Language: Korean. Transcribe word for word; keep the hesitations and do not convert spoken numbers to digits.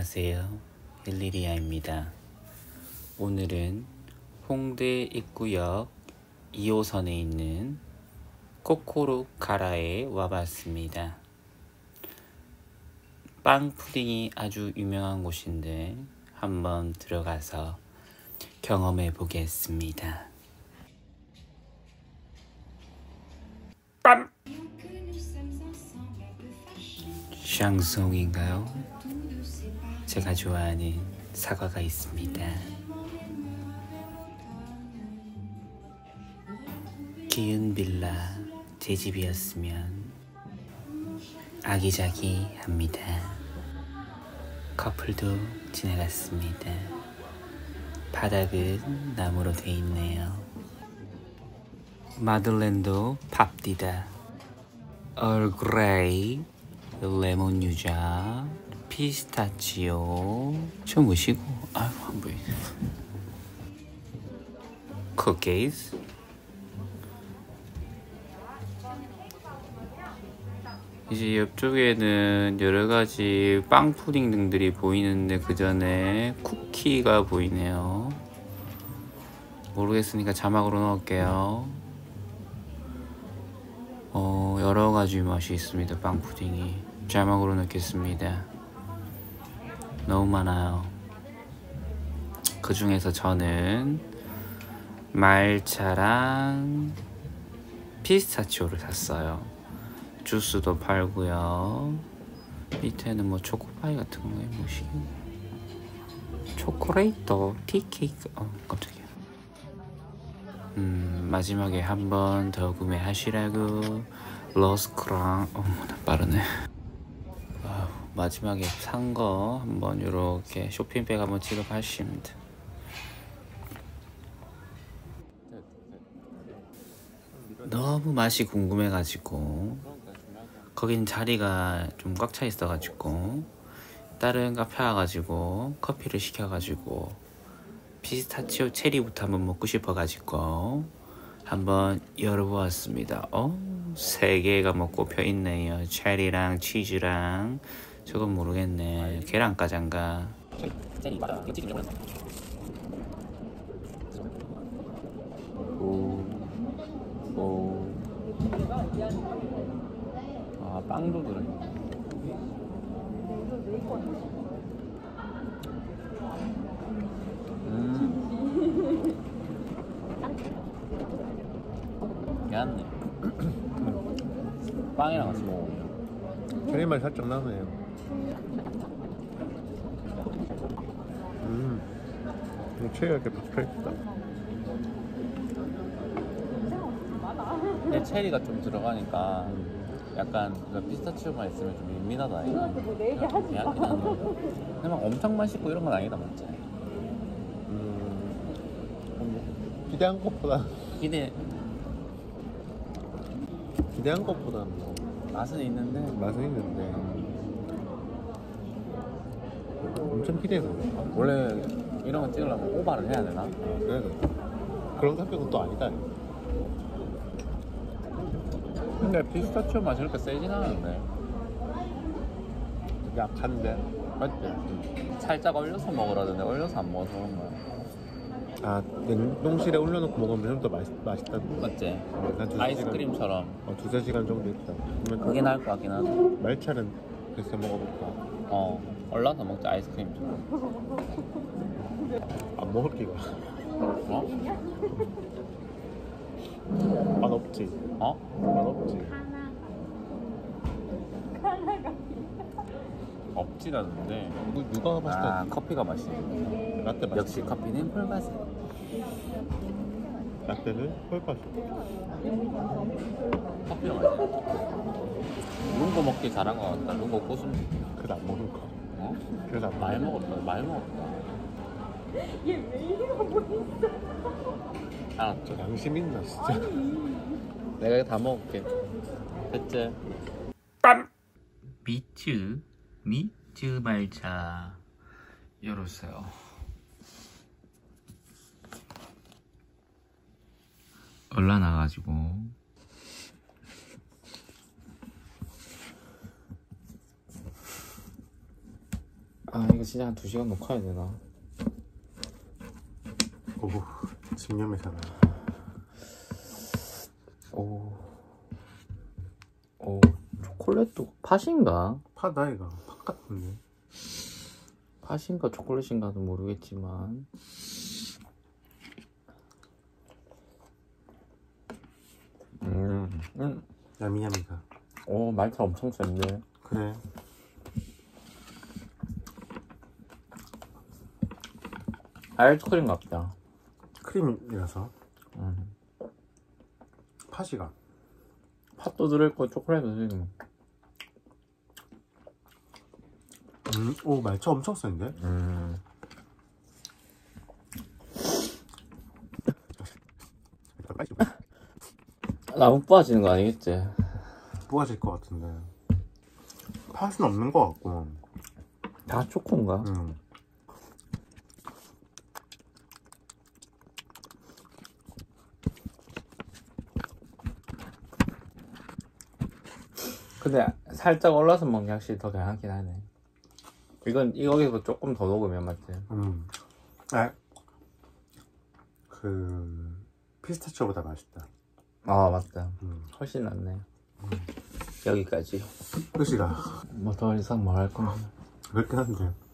안녕하세요, 일리리아입니다. 오늘은 홍대 입구역 이 호선에 있는 코코루카라에 와봤습니다. 빵 푸딩이 아주 유명한 곳인데 한번 들어가서 경험해 보겠습니다. 빰! 샹송인가요? 제가 좋아하는 사과가 있습니다. 기은 빌라 제 집이었으면 아기자기합니다. 커플도 지나갔습니다. 바닥은 나무로 돼 있네요. 마들렌도 팝디다. 얼그레이, 레몬 유자, 피스타치오. 저 뭐시고? 아유 안 보이네. 쿠키즈. 이제 옆쪽에는 여러가지 빵 푸딩 등들이 보이는데 그 전에 쿠키가 보이네요. 모르겠으니까 자막으로 넣을게요. 어, 여러가지 맛이 있습니다. 빵 푸딩이. 자막으로 넣겠습니다. 너무 많아요. 그 중에서 저는 말차랑 피스타치오를 샀어요. 주스도 팔고요. 밑에는 뭐 초코파이 같은 거에 뭐시 초콜레이터 티케이크. 어 깜짝이야. 음 마지막에 한 번 더 구매하시라고 러스크랑 어머나 빠르네. 아우, 마지막에 산 거 한번 요렇게 쇼핑백 한번 찍어가십니다. 너무 맛이 궁금해가지고 거긴 자리가 좀 꽉 차 있어가지고 다른 카페 와가지고 커피를 시켜가지고 피스타치오 체리부터 한번 먹고 싶어가지고 한번 열어보았습니다. 어? 세 개가 뭐 꼽혀있네요. 체리랑 치즈랑 저건 모르겠네. 계란과자인가. 체리 맞아. 이거 치즈 올렸어. 오. 오. 아, 빵도 들어있네. 음. 미안해. 빵이랑 같이 먹어보면 체리 맛이 살짝 나네요. 음, 체리가 이렇게 박혀있다. 근데 체리가 좀 들어가니까 약간 그 피스타치오만 있으면 좀 밋밋하다. 미안하긴 한데 근데 막 엄청 맛있고 이런 건 아니다 맞지? 음, 기대한 것보다 기대 기대한 것보다는 뭐 맛은 있는데 맛은 있는데 엄청 기대해서 원래 이런 거 찍으려면 오바를 해야 되나? 그래도 그런 성격은 또 아니다. 근데 피스타치오 맛이 그렇게 세진 않은데 약한데 맞지? 살짝 얼려서 먹으라던데 얼려서 안 먹어서 그런 거야. 아 냉동실에 올려놓고 먹으면 좀 더 맛있, 맛있다. 맞지? 한 두세 아이스크림처럼 시간, 어, 두세 시간 정도 있다. 그게 나을 것 같긴 하다. 말차는 그래서 먹어볼까? 어 얼려서 먹자. 아이스크림처럼. 안 먹을 기가 어? 맛 없지? 어? 맛 없지? 없지라는데 누, 누가 맛있다? 아 커피가 맛있네. 라떼 맛있다. 역시 커피는 꿀맛이. 라떼는 꿀맛이. 커피가 맛있네. lungo 먹기 잘한 것 같다. lungo 고순. 그래도 안 먹는 거. 어? 그래도 안 많이 먹는 거. 먹었다. 많이 먹었다. 얘 왜 이러고 있어? 알았죠. 양심 있나 진짜. 내가 이거 다 먹을게. 됐지? 빰! 미츠 미츠 말차 열었어요. 얼라나가지고 아 이거 진짜 한 두 시간 녹화해야 되나? 오, 집념이잖아. 오, 오, 초콜릿도 팥인가? 파다 이가 팥 같은데. 팥인가 초콜릿인가도 모르겠지만 음, 음. 야미야미가. 오 말차 엄청 센데. 그래. 아이스크림 같다. 크림이라서 음. 팥이가. 팥도 들어있고 초콜릿도 들어있고. 음, 오 말차 엄청 센데. 음. 나무 빠지는 거 아니겠지? 부어질 것 같은데. 팥은 없는 것 같고. 다 초코인가? 음. 근데 살짝 올라서 먹는 게 확실히 더 괜찮긴 하네. 이건 이거에서 조금 더 녹으면 맞지? 음. 아, 그 피스타치오보다 맛있다. 아 맞다. 음. 훨씬 낫네. 음. 여기까지. 끝이다. 뭐 더 이상 뭐 할 건데. 그렇긴 한데.